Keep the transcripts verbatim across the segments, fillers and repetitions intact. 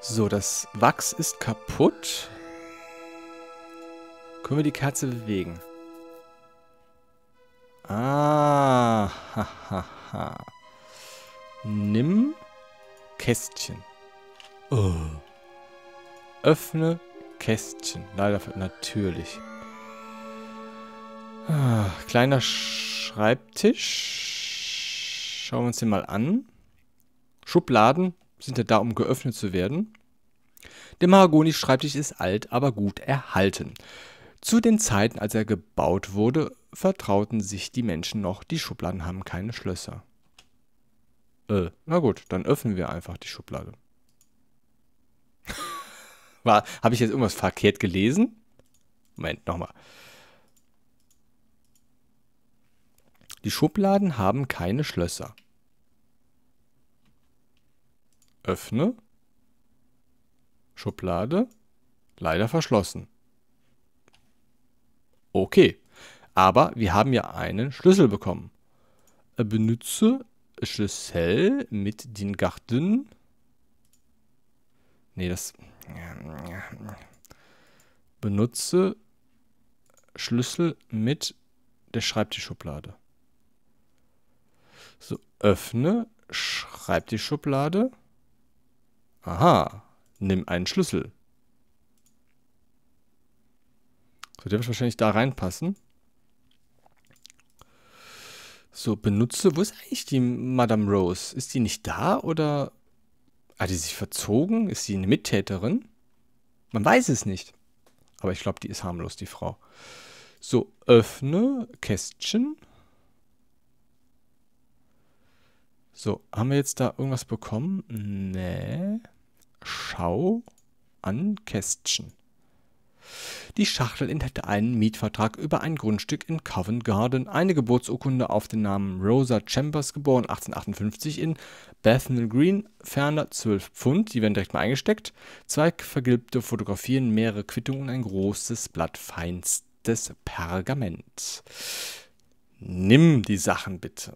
So, das Wachs ist kaputt. Können wir die Kerze bewegen? Ah, ha, ha, ha. Nimm Kästchen. Oh. Öffne Kästchen. Leider natürlich. Ah, kleiner Schreibtisch. Schauen wir uns den mal an. Schubladen sind ja da, um geöffnet zu werden. Der Mahagoni-Schreibtisch ist alt, aber gut erhalten. Zu den Zeiten, als er gebaut wurde, vertrauten sich die Menschen noch, die Schubladen haben keine Schlösser. Äh, na gut, dann öffnen wir einfach die Schublade. War, habe ich jetzt irgendwas verkehrt gelesen? Moment, nochmal. Die Schubladen haben keine Schlösser. Öffne. Schublade. Leider verschlossen. Okay. Aber wir haben ja einen Schlüssel bekommen. Benutze Schlüssel mit den Garten. Nee, das... Benutze Schlüssel mit der Schreibtischschublade. So, öffne Schreibtischschublade. Aha, nimm einen Schlüssel. So, der wird wahrscheinlich da reinpassen. So, benutze... Wo ist eigentlich die Madame Rose? Ist die nicht da oder... Hat die sich verzogen? Ist sie eine Mittäterin? Man weiß es nicht. Aber ich glaube, die ist harmlos, die Frau. So, öffne Kästchen. So, haben wir jetzt da irgendwas bekommen? Nee. Schau an Kästchen. Die Schachtel enthält einen Mietvertrag über ein Grundstück in Covent Garden, eine Geburtsurkunde auf den Namen Rosa Chambers, geboren achtzehnhundertachtundfünfzig in Bethnal Green, ferner zwölf Pfund, die werden direkt mal eingesteckt, zwei vergilbte Fotografien, mehrere Quittungen und ein großes Blatt feinstes Pergament. Nimm die Sachen bitte.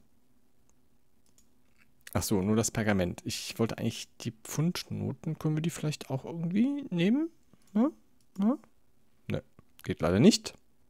Ach so, nur das Pergament. Ich wollte eigentlich die Pfundnoten, können wir die vielleicht auch irgendwie nehmen? Ja? Ja? Ne, geht leider nicht.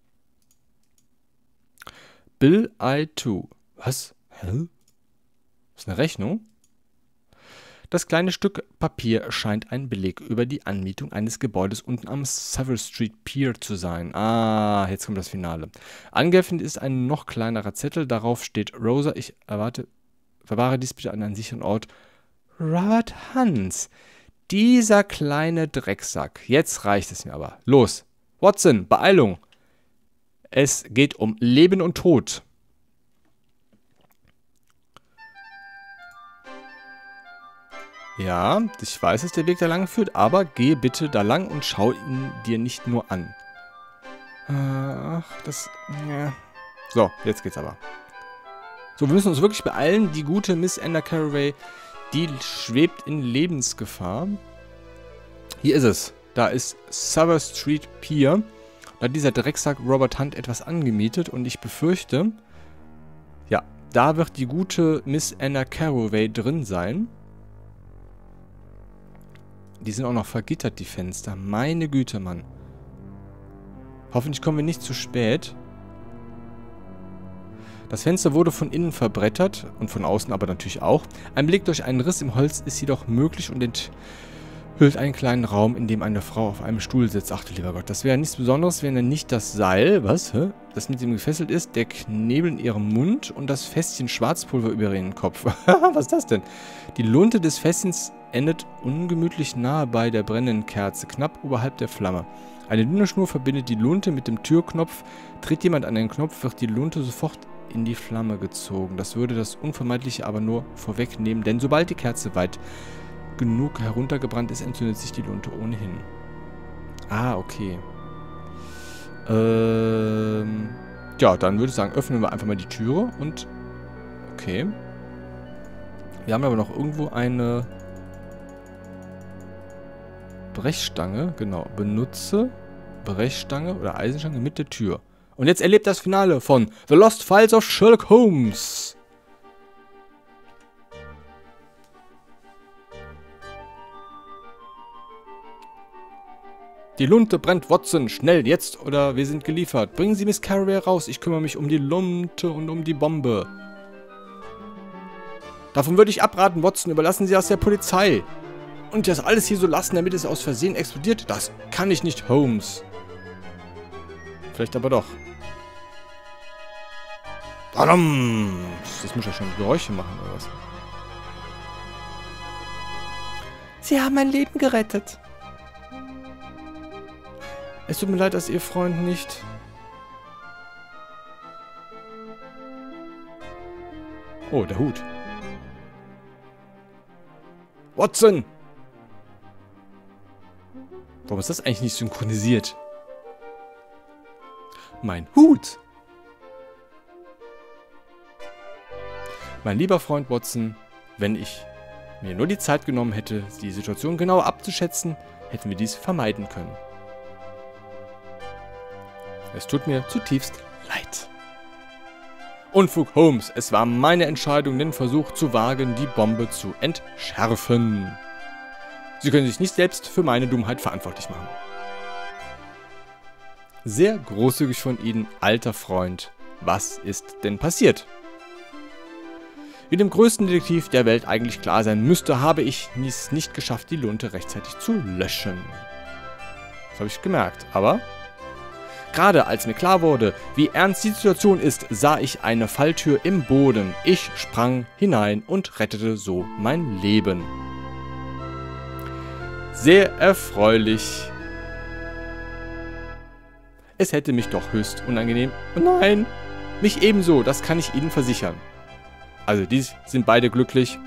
Bill I zwei. Was? Hä? Das ist eine Rechnung? Das kleine Stück Papier scheint ein Beleg über die Anmietung eines Gebäudes unten am Savile Street Pier zu sein. Ah, jetzt kommt das Finale. Angeheftet ist ein noch kleinerer Zettel. Darauf steht: Rosa, ich erwarte, verwahre dies bitte an einen sicheren Ort. Robert Hans. Dieser kleine Drecksack. Jetzt reicht es mir aber. Los. Watson, Beeilung. Es geht um Leben und Tod. Ja, ich weiß, dass der Weg da lang führt, aber gehe bitte da lang und schau ihn dir nicht nur an. Ach, das... Ja. So, jetzt geht's aber. So, wir müssen uns wirklich beeilen. Die gute Miss Anna Carraway, die schwebt in Lebensgefahr. Hier ist es. Da ist Savile Street Pier. Da hat dieser Drecksack Robert Hunt etwas angemietet und ich befürchte, ja, da wird die gute Miss Anna Carraway drin sein. Die sind auch noch vergittert, die Fenster. Meine Güte, Mann. Hoffentlich kommen wir nicht zu spät. Das Fenster wurde von innen verbrettert und von außen aber natürlich auch. Ein Blick durch einen Riss im Holz ist jedoch möglich und enthüllt einen kleinen Raum, in dem eine Frau auf einem Stuhl sitzt. Ach du lieber Gott, das wäre nichts Besonderes, wenn er nicht das Seil, was, hä? Das mit ihm gefesselt ist, der Knebel in ihrem Mund und das Fässchen Schwarzpulver über ihren Kopf. Was ist das denn? Die Lunte des Fässchens endet ungemütlich nahe bei der brennenden Kerze, knapp oberhalb der Flamme. Eine dünne Schnur verbindet die Lunte mit dem Türknopf. Tritt jemand an den Knopf, wird die Lunte sofort in die Flamme gezogen. Das würde das Unvermeidliche aber nur vorwegnehmen, denn sobald die Kerze weit genug heruntergebrannt ist, entzündet sich die Lunte ohnehin. Ah, okay. Ähm, ja, dann würde ich sagen, öffnen wir einfach mal die Türe und... Okay. Wir haben aber noch irgendwo eine Brechstange. Genau, benutze Brechstange oder Eisenstange mit der Tür. Und jetzt erlebt das Finale von The Lost Files of Sherlock Holmes. Die Lunte brennt, Watson. Schnell, jetzt oder wir sind geliefert. Bringen Sie Miss Carroway raus. Ich kümmere mich um die Lunte und um die Bombe. Davon würde ich abraten, Watson. Überlassen Sie das der Polizei. Und das alles hier so lassen, damit es aus Versehen explodiert? Das kann ich nicht, Holmes. Vielleicht aber doch. Badum! Das muss ja schon Geräusche machen, oder was? Sie haben mein Leben gerettet. Es tut mir leid, dass Ihr Freund nicht... Oh, der Hut. Watson! Warum ist das eigentlich nicht synchronisiert? Mein Hut! Mein lieber Freund Watson, wenn ich mir nur die Zeit genommen hätte, die Situation genauer abzuschätzen, hätten wir dies vermeiden können. Es tut mir zutiefst leid. Unfug, Holmes, es war meine Entscheidung, den Versuch zu wagen, die Bombe zu entschärfen. Sie können sich nicht selbst für meine Dummheit verantwortlich machen. Sehr großzügig von Ihnen, alter Freund. Was ist denn passiert? Wie dem größten Detektiv der Welt eigentlich klar sein müsste, habe ich es nicht geschafft, die Lunte rechtzeitig zu löschen. Das habe ich gemerkt, aber... Gerade als mir klar wurde, wie ernst die Situation ist, sah ich eine Falltür im Boden. Ich sprang hinein und rettete so mein Leben. Sehr erfreulich. Es hätte mich doch höchst unangenehm... Oh nein, mich ebenso, das kann ich Ihnen versichern. Also, die sind beide glücklich.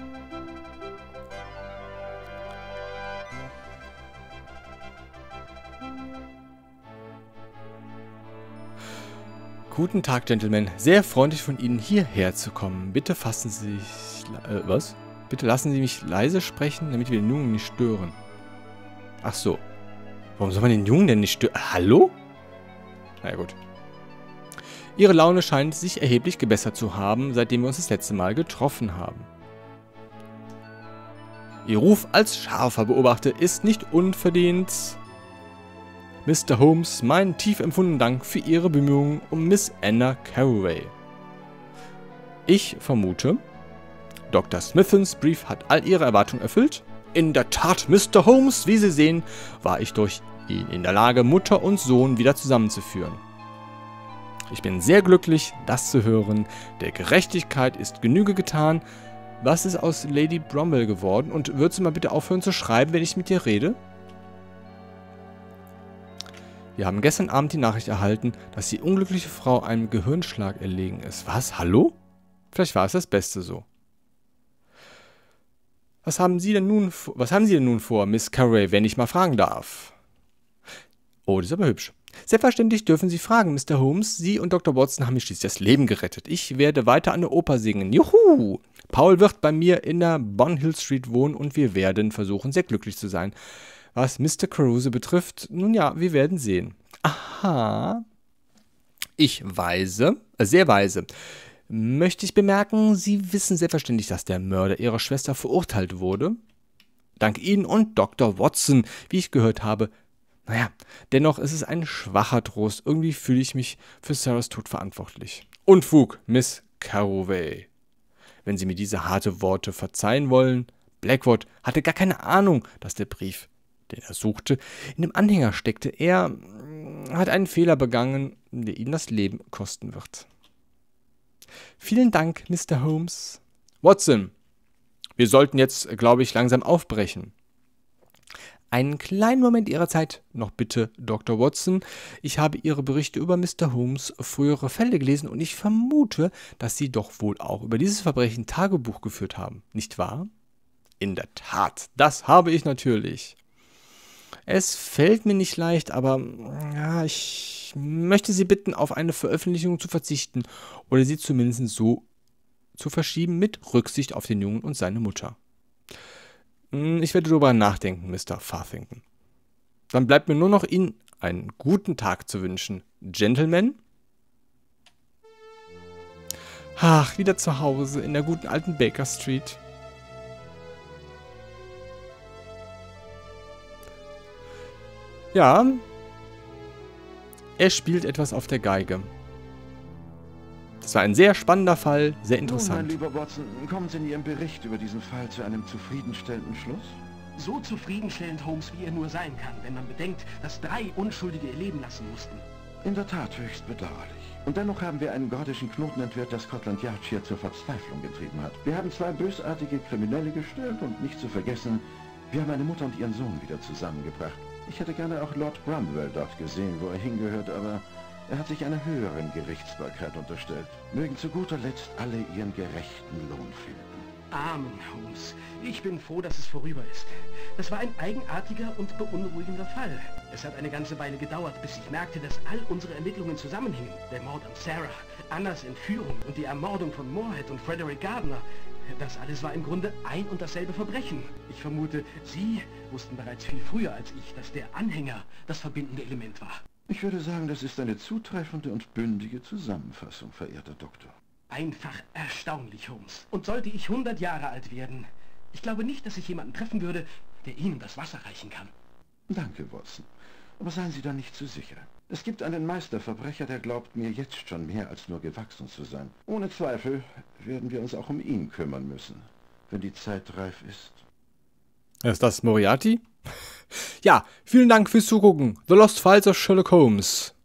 Guten Tag, Gentlemen. Sehr freundlich von Ihnen, hierher zu kommen. Bitte fassen Sie sich... Äh, was? Bitte lassen Sie mich leise sprechen, damit wir den Jungen nicht stören. Ach so. Warum soll man den Jungen denn nicht stören? Hallo? Na ja, gut. Ihre Laune scheint sich erheblich gebessert zu haben, seitdem wir uns das letzte Mal getroffen haben. Ihr Ruf als scharfer Beobachter ist nicht unverdient. Mister Holmes, meinen tief empfundenen Dank für Ihre Bemühungen um Miss Anna Carroway. Ich vermute, Doktor Smithsons Brief hat all Ihre Erwartungen erfüllt. In der Tat, Mister Holmes, wie Sie sehen, war ich durch ihn in der Lage, Mutter und Sohn wieder zusammenzuführen. Ich bin sehr glücklich, das zu hören. Der Gerechtigkeit ist Genüge getan. Was ist aus Lady Bromwell geworden? Und würdest du mal bitte aufhören zu schreiben, wenn ich mit dir rede? Wir haben gestern Abend die Nachricht erhalten, dass die unglückliche Frau einem Gehirnschlag erlegen ist. Was? Hallo? Vielleicht war es das Beste so. Was haben Sie denn nun, was haben Sie denn nun vor, Miss Carroway, wenn ich mal fragen darf? Oh, das ist aber hübsch. Selbstverständlich dürfen Sie fragen, Mister Holmes. Sie und Doktor Watson haben mir schließlich das Leben gerettet. Ich werde weiter an der Oper singen. Juhu! Paul wird bei mir in der Bonhill Street wohnen und wir werden versuchen, sehr glücklich zu sein. Was Mister Caruso betrifft, nun ja, wir werden sehen. Aha. Ich weise, äh, sehr weise, möchte ich bemerken, Sie wissen selbstverständlich, dass der Mörder Ihrer Schwester verurteilt wurde. Dank Ihnen und Doktor Watson, wie ich gehört habe. Naja, dennoch ist es ein schwacher Trost. Irgendwie fühle ich mich für Sarahs Tod verantwortlich. Unfug, Miss Carroway. Wenn Sie mir diese harte Worte verzeihen wollen, Blackwood hatte gar keine Ahnung, dass der Brief, den er suchte, in dem Anhänger steckte. Er hat einen Fehler begangen, der ihn das Leben kosten wird. Vielen Dank, Mister Holmes. Watson, wir sollten jetzt, glaube ich, langsam aufbrechen. Einen kleinen Moment Ihrer Zeit noch bitte, Doktor Watson. Ich habe Ihre Berichte über Mister Holmes' frühere Fälle gelesen und ich vermute, dass Sie doch wohl auch über dieses Verbrechen Tagebuch geführt haben, nicht wahr? In der Tat, das habe ich natürlich. Es fällt mir nicht leicht, aber ja, ich möchte Sie bitten, auf eine Veröffentlichung zu verzichten oder sie zumindest so zu verschieben mit Rücksicht auf den Jungen und seine Mutter. Ich werde darüber nachdenken, Mister Farthington. Dann bleibt mir nur noch Ihnen einen guten Tag zu wünschen. Gentlemen? Ach, wieder zu Hause in der guten alten Baker Street. Ja. Er spielt etwas auf der Geige. Das war ein sehr spannender Fall, sehr interessant. Nun, mein lieber Watson, kommen Sie in Ihrem Bericht über diesen Fall zu einem zufriedenstellenden Schluss? So zufriedenstellend, Holmes, wie er nur sein kann, wenn man bedenkt, dass drei Unschuldige ihr Leben lassen mussten. In der Tat höchst bedauerlich. Und dennoch haben wir einen gordischen Knoten entwirrt, der Scotland Yard hier zur Verzweiflung getrieben hat. Wir haben zwei bösartige Kriminelle gestellt und nicht zu vergessen, wir haben eine Mutter und ihren Sohn wieder zusammengebracht. Ich hätte gerne auch Lord Bromwell dort gesehen, wo er hingehört, aber er hat sich einer höheren Gerichtsbarkeit unterstellt. Mögen zu guter Letzt alle ihren gerechten Lohn finden. Amen, Holmes. Ich bin froh, dass es vorüber ist. Das war ein eigenartiger und beunruhigender Fall. Es hat eine ganze Weile gedauert, bis ich merkte, dass all unsere Ermittlungen zusammenhingen. Der Mord an Sarah, Annas Entführung und die Ermordung von Moorhead und Frederick Gardner. Das alles war im Grunde ein und dasselbe Verbrechen. Ich vermute, Sie wussten bereits viel früher als ich, dass der Anhänger das verbindende Element war. Ich würde sagen, das ist eine zutreffende und bündige Zusammenfassung, verehrter Doktor. Einfach erstaunlich, Holmes. Und sollte ich hundert Jahre alt werden, ich glaube nicht, dass ich jemanden treffen würde, der Ihnen das Wasser reichen kann. Danke, Watson. Aber seien Sie da nicht zu sicher. Es gibt einen Meisterverbrecher, der glaubt mir jetzt schon mehr als nur gewachsen zu sein. Ohne Zweifel werden wir uns auch um ihn kümmern müssen, wenn die Zeit reif ist. Ist das Moriarty? Ja, vielen Dank fürs Zugucken. The Lost Files of Sherlock Holmes.